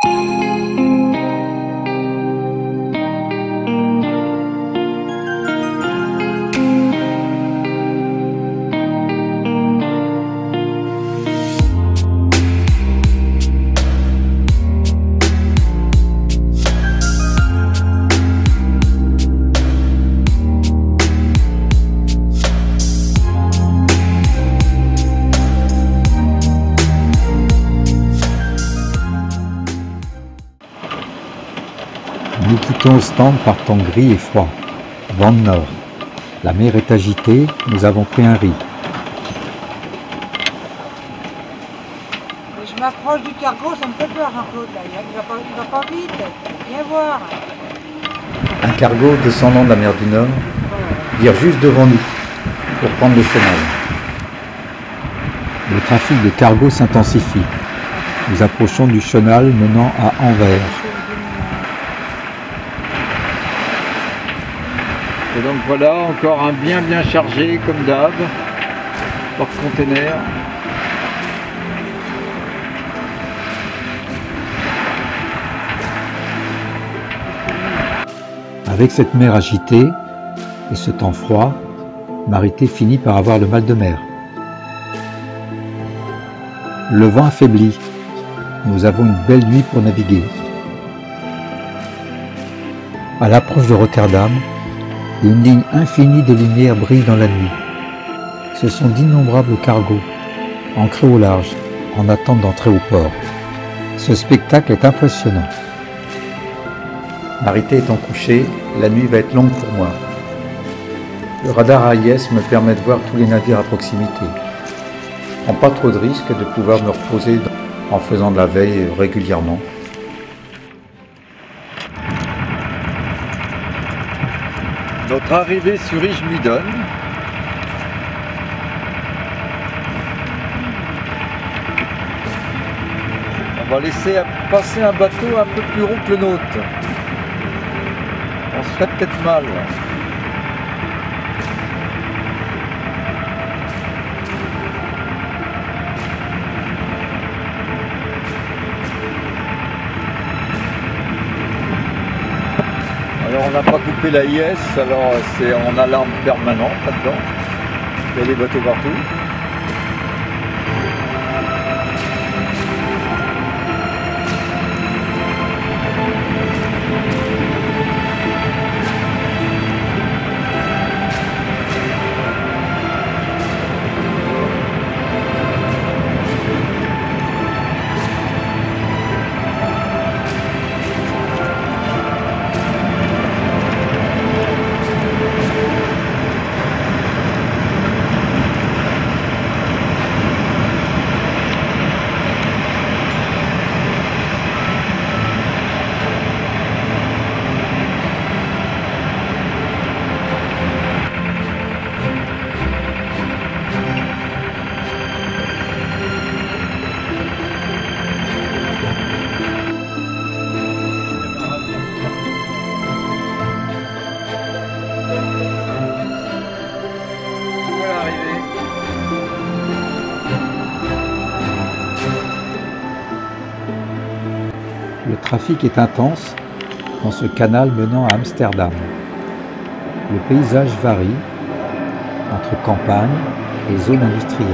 Nous quittons Ostende par temps gris et froid. Vent de nord. La mer est agitée, nous avons pris un riz. Je m'approche du cargo, ça me fait peur Jean-Claude là. Il va pas vite. Viens voir. Un cargo descendant de la mer du Nord vire juste devant nous pour prendre le chenal. Le trafic de cargo s'intensifie. Nous approchons du chenal menant à Anvers. Et donc voilà, encore un bien chargé comme d'hab, porte-container. Avec cette mer agitée et ce temps froid, Marité finit par avoir le mal de mer. Le vent affaiblit. Nous avons une belle nuit pour naviguer. À l'approche de Rotterdam, une ligne infinie de lumière brille dans la nuit. Ce sont d'innombrables cargos, ancrés au large, en attente d'entrer au port. Ce spectacle est impressionnant. Marité étant couchée, la nuit va être longue pour moi. Le radar AIS me permet de voir tous les navires à proximité. Je prends pas trop de risques de pouvoir me reposer en faisant de la veille régulièrement. Notre arrivée sur Ijmudon. On va laisser passer un bateau un peu plus rond que le nôtre. On se ferait peut-être mal. Alors on n'a pas coupé l'AIS, alors c'est en alarme permanente là-dedans. Il y a des bateaux partout. Le trafic est intense dans ce canal menant à Amsterdam. Le paysage varie entre campagne et zone industrielle.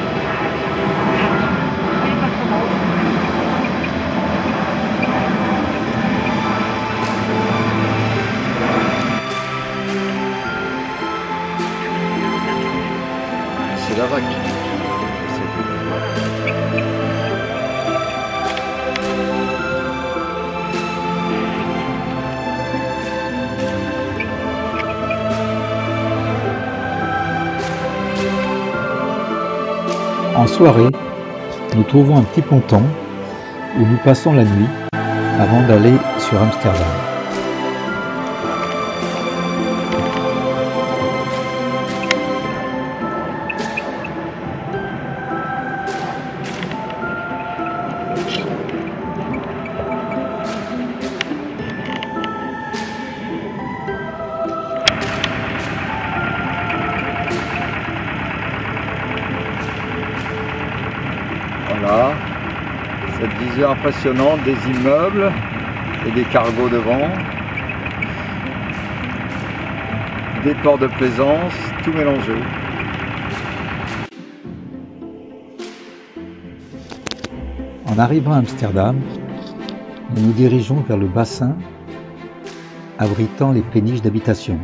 C'est la vague. En soirée, nous trouvons un petit ponton où nous passons la nuit avant d'aller sur Amsterdam. Voilà. Cette vision impressionnante des immeubles et des cargos devant, des ports de plaisance, tout mélangé. En arrivant à Amsterdam, nous nous dirigeons vers le bassin abritant les péniches d'habitation.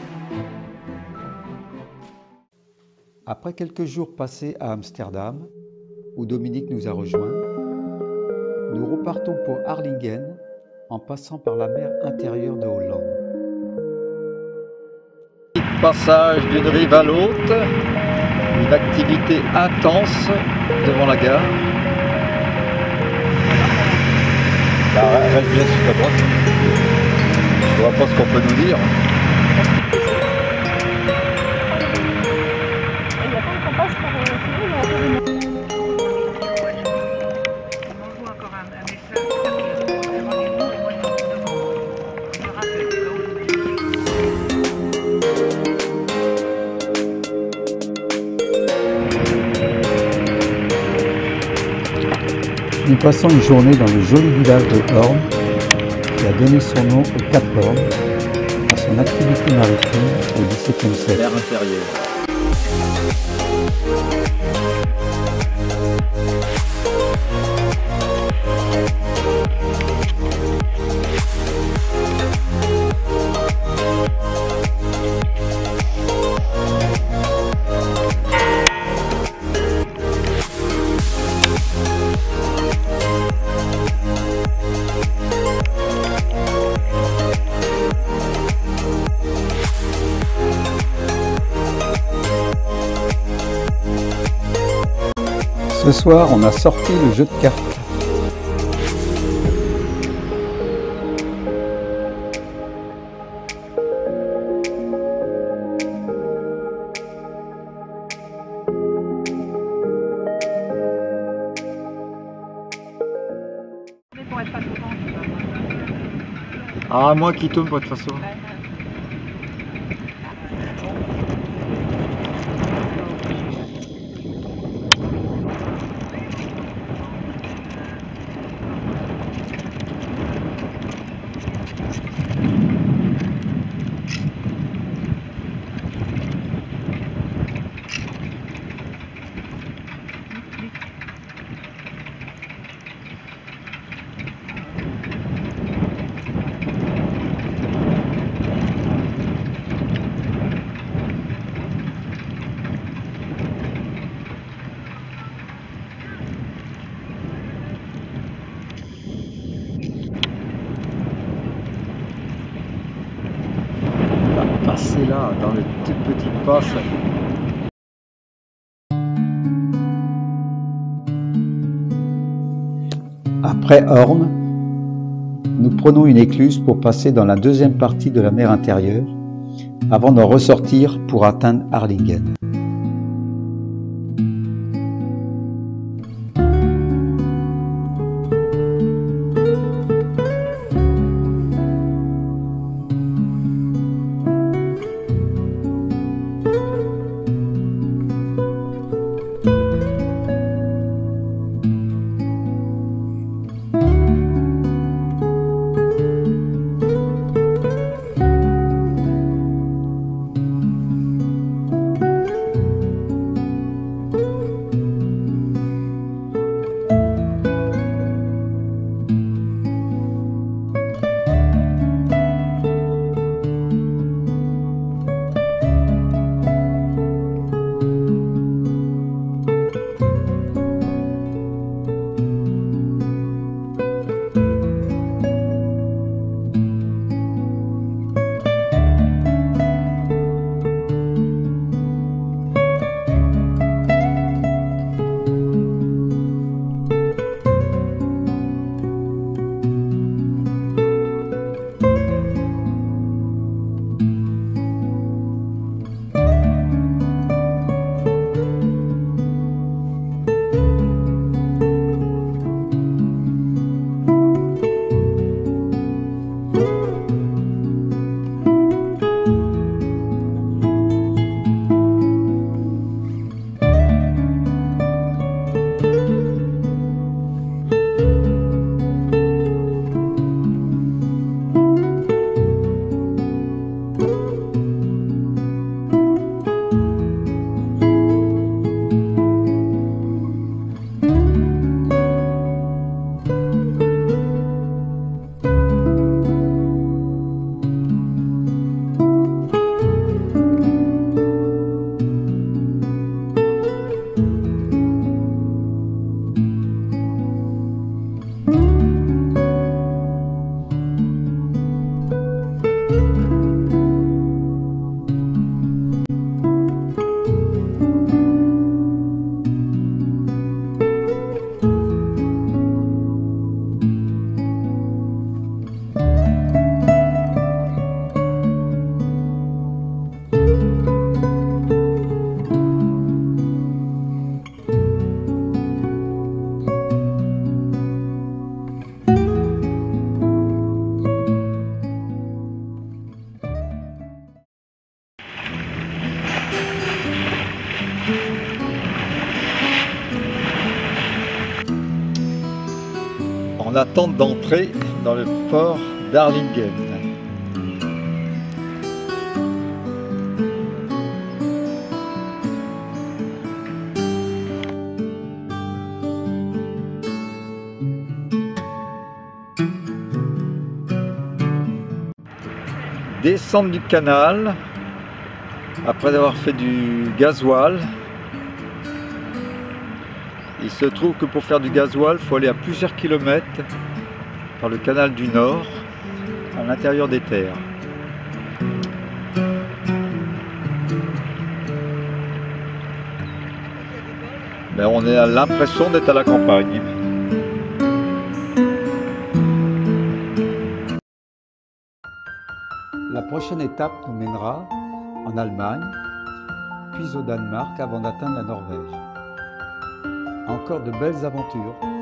Après quelques jours passés à Amsterdam, où Dominique nous a rejoints, nous repartons pour Harlingen en passant par la mer intérieure de Hollande. Passage d'une rive à l'autre, une activité intense devant la gare. Reste bien sur ta droite. Je vois pas ce qu'on peut nous dire. Il n'y a pas qu'on passe par le on m'envoie encore un message pour le rendez-vous et moi je me rappelle. Nous passons une journée dans le joli village de Horn, qui a donné son nom au Cap Horn, à son activité maritime au XVIIe siècle. L'air intérieur. Ce soir, on a sorti le jeu de cartes. Pour être pas content, Ah, moi qui tourne, de toute façon. Passer là, dans les toutes petites passes. Après Horn, nous prenons une écluse pour passer dans la deuxième partie de la mer intérieure, avant d'en ressortir pour atteindre Harlingen. en attente d'entrer dans le port d'Harlingen. Descente du canal après avoir fait du gasoil. Il se trouve que pour faire du gasoil, il faut aller à plusieurs kilomètres par le canal du Nord à l'intérieur des terres. Mais on a l'impression d'être à la campagne. La prochaine étape nous mènera en Allemagne, puis au Danemark avant d'atteindre la Norvège. Encore de belles aventures.